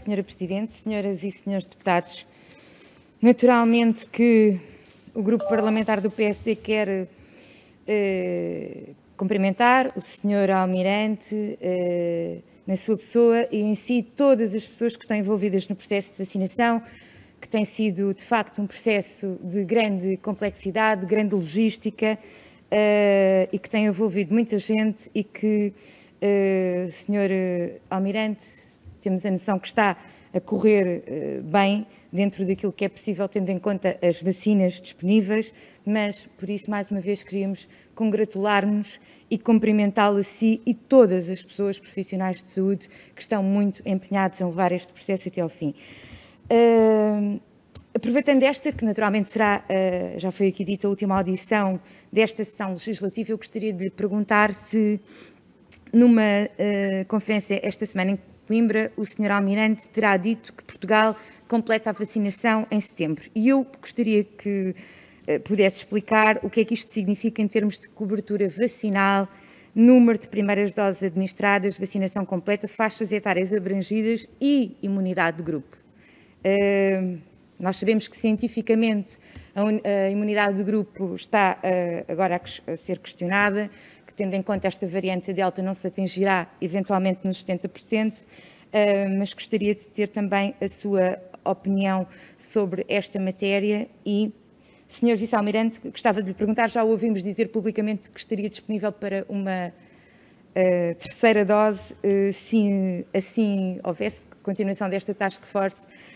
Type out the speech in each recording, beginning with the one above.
Sra. Presidente, senhoras e senhores deputados. Naturalmente que o Grupo Parlamentar do PSD quer cumprimentar o Sr. Almirante na sua pessoa e em si todas as pessoas que estão envolvidas no processo de vacinação, que tem sido de facto um processo de grande complexidade, de grande logística e que tem envolvido muita gente e que, Sr. Almirante, temos a noção que está a correr bem dentro daquilo que é possível, tendo em conta as vacinas disponíveis, mas por isso, mais uma vez, queríamos congratular-nos e cumprimentá-lo a si e todas as pessoas profissionais de saúde que estão muito empenhados em levar este processo até ao fim. Aproveitando esta, que naturalmente será, já foi aqui dita, a última audição desta sessão legislativa, eu gostaria de lhe perguntar se, numa conferência esta semana em Coimbra, o Sr. Almirante terá dito que Portugal completa a vacinação em setembro. E eu gostaria que pudesse explicar o que é que isto significa em termos de cobertura vacinal, número de primeiras doses administradas, vacinação completa, faixas etárias abrangidas e imunidade de grupo. Nós sabemos que cientificamente a imunidade de grupo está agora a ser questionada, que tendo em conta esta variante delta não se atingirá eventualmente nos 70%, mas gostaria de ter também a sua opinião sobre esta matéria e, Sr. Vice-Almirante, gostava de lhe perguntar, já o ouvimos dizer publicamente que estaria disponível para uma terceira dose, se assim houvesse continuação desta task force,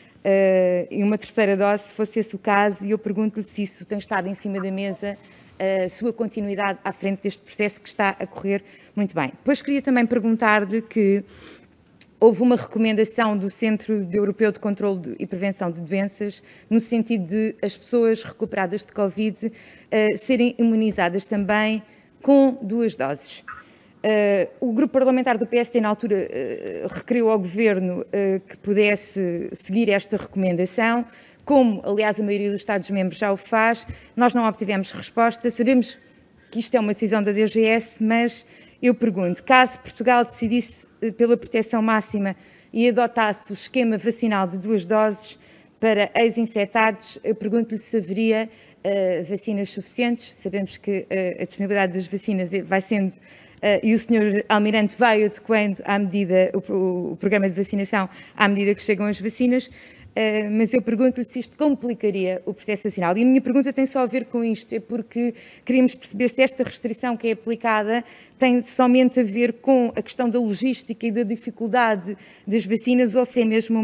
e uma terceira dose, se fosse esse o caso, e eu pergunto-lhe se isso tem estado em cima da mesa, a sua continuidade à frente deste processo que está a correr muito bem. Depois queria também perguntar-lhe que houve uma recomendação do Centro Europeu de Controlo e Prevenção de Doenças no sentido de as pessoas recuperadas de Covid serem imunizadas também com 2 doses. O Grupo Parlamentar do PSD, na altura, requeriu ao Governo que pudesse seguir esta recomendação, como, aliás, a maioria dos Estados-membros já o faz. Nós não obtivemos resposta. Sabemos que isto é uma decisão da DGS, mas eu pergunto, caso Portugal decidisse pela proteção máxima e adotasse o esquema vacinal de 2 doses para ex-infectados, eu pergunto-lhe se haveria vacinas suficientes. Sabemos que a disponibilidade das vacinas vai sendo e o Sr. Almirante vai adequando à medida, o programa de vacinação à medida que chegam as vacinas, mas eu pergunto-lhe se isto complicaria o processo vacinal. E a minha pergunta tem só a ver com isto, é porque queríamos perceber se esta restrição que é aplicada tem somente a ver com a questão da logística e da dificuldade das vacinas ou se é mesmo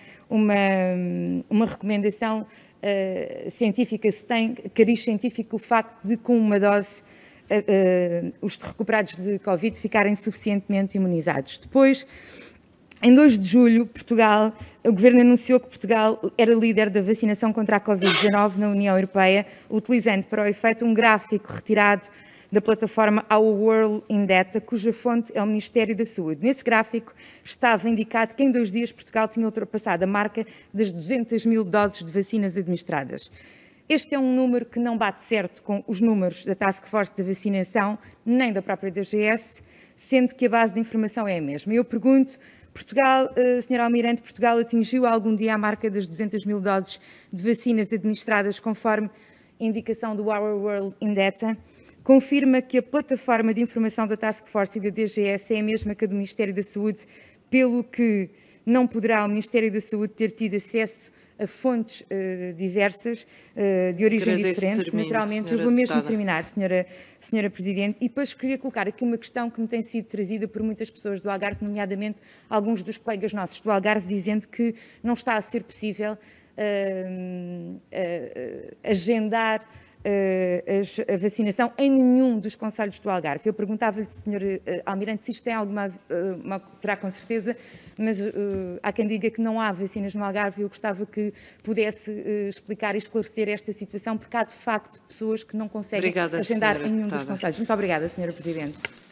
uma recomendação científica, se tem cariz científico o facto de com uma dose os recuperados de Covid ficarem suficientemente imunizados. Depois, em 2 de julho, o Governo anunciou que Portugal era líder da vacinação contra a Covid-19 na União Europeia, utilizando para o efeito um gráfico retirado da plataforma Our World in Data, cuja fonte é o Ministério da Saúde. Nesse gráfico estava indicado que em 2 dias Portugal tinha ultrapassado a marca das 200.000 doses de vacinas administradas. Este é um número que não bate certo com os números da Task Force de Vacinação, nem da própria DGS, sendo que a base de informação é a mesma. Eu pergunto, Sr. Almirante, Portugal atingiu algum dia a marca das 200.000 doses de vacinas administradas conforme indicação do Our World in Data? Confirma que a plataforma de informação da Task Force e da DGS é a mesma que a do Ministério da Saúde, pelo que não poderá o Ministério da Saúde ter tido acesso a fontes diversas, de origem diferente. Naturalmente, eu vou mesmo terminar, Senhora Presidente, e depois queria colocar aqui uma questão que me tem sido trazida por muitas pessoas do Algarve, nomeadamente alguns dos colegas nossos do Algarve, dizendo que não está a ser possível agendar a vacinação em nenhum dos concelhos do Algarve. Eu perguntava-lhe, Sr. Almirante, se isto tem terá com certeza, mas há quem diga que não há vacinas no Algarve e eu gostava que pudesse explicar e esclarecer esta situação, porque há de facto pessoas que não conseguem agendar em nenhum dos concelhos. Muito obrigada, Sra. Presidente.